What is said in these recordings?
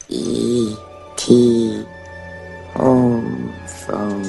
Home from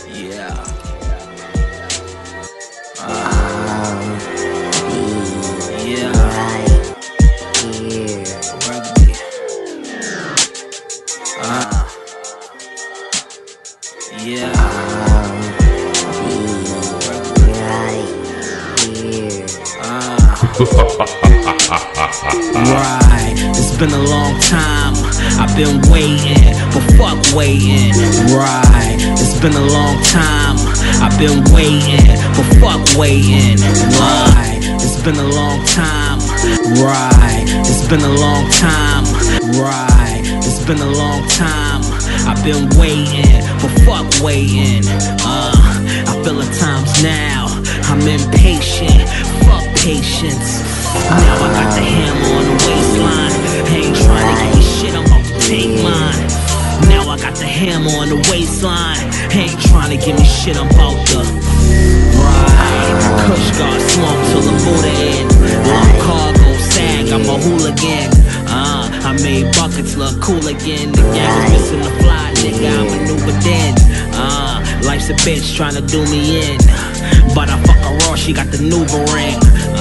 Right, it's been a long time, I've been waiting, but fuck waiting. Right, it's been a long time, I've been waiting, but fuck waiting. Right, it's been a long time. Right, it's been a long time. Right, it's been a long time, I've been waiting, but fuck waiting. I feel the times now, I'm impatient, fuck patience. Now I got the hammer on the waistline. Ain't trying to give me shit, I'm about to take mine. Now I got the hammer on the waistline. Ain't trying to give me shit, I'm about to ride. Kush guard smoke till the Buddha in. Long cargo sag, I'm a hooligan. I made buckets look cool again. The gang was missing the fly, nigga, I maneuvered in. Life's a bitch tryna do me in, but I fuck her raw, she got the Nuva ring.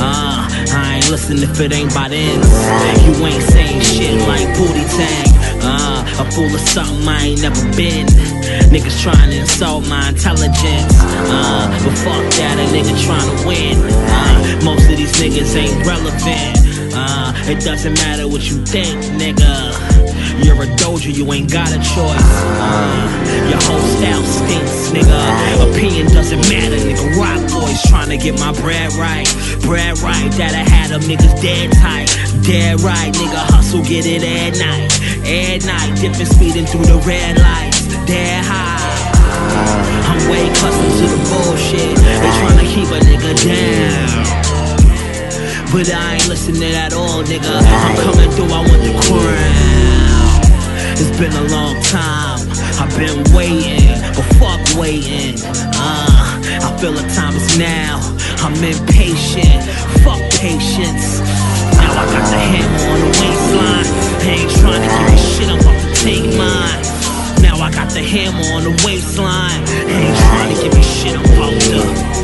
I ain't listen if it ain't by the ends. You ain't saying shit like booty tang. A fool of something I ain't never been. Niggas trying to insult my intelligence. But fuck that, a nigga trying to win. Most of these niggas ain't relevant. It doesn't matter what you think, nigga. You're a doja, you ain't got a choice. Your whole style stinks, nigga. Opinion doesn't matter, nigga. Rock boys trying to get my bread right. Bread right, that I had them niggas dead tight. Dead right, nigga, hustle, get it at night. At night, dipping, speeding through the red lights. Dead high. I'm way accustomed to the bullshit. They trying to keep a nigga down, but I ain't listening at all, nigga. I'm coming through, I want the crown. It's been a long time, I've been waiting, but fuck waiting. I feel the time is now, I'm impatient, fuck patience. Now I got the hammer on the waistline. Ain't trying to give me shit, I'm about to take mine. Now I got the hammer on the waistline. Ain't trying to give me shit, I'm about to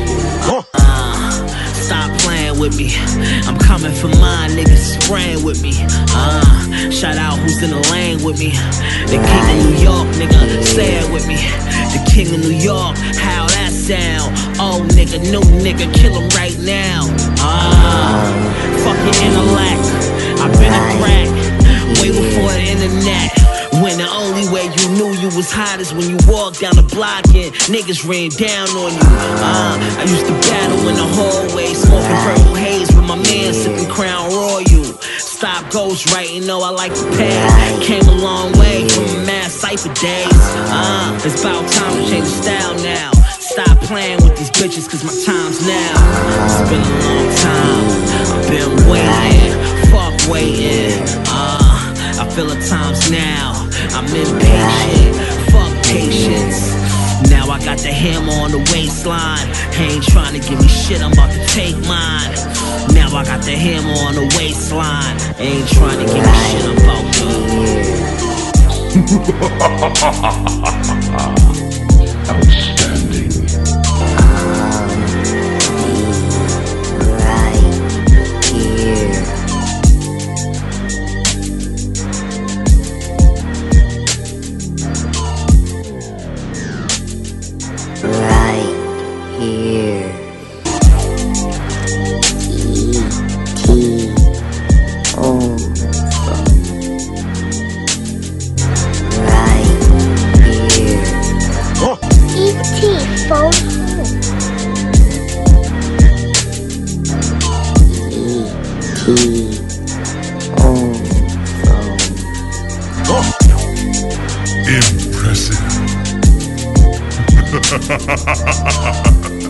stop playing with me. I'm coming for mine, niggas spraying with me. Shout out who's in the lane with me. The king of New York, nigga, say it with me. The king of New York, how that sound? Oh nigga, new nigga, kill him right now. Fuck your intellect, I've been a crack way before the internet. When the only way you knew you was hot is when you walked down the block and niggas ran down on you. I used to battle in the hallway, smoking purple haze with my man sipping Crown Royal. Stop ghostwriting, know I like to pass. Came a long way from the mass cypher days. It's about time to change the style now. Stop playing with these bitches cause my time's now. It's been a long time, I've been waiting, fuck waiting. I feel the times now, I'm impatient, fuck patience. Now I got the hammer on the waistline. Ain't trying to give me shit, I'm about to take mine. Now I got the hammer on the waistline. Ain't trying to give me shit, I'm about to outstanding. Impressive.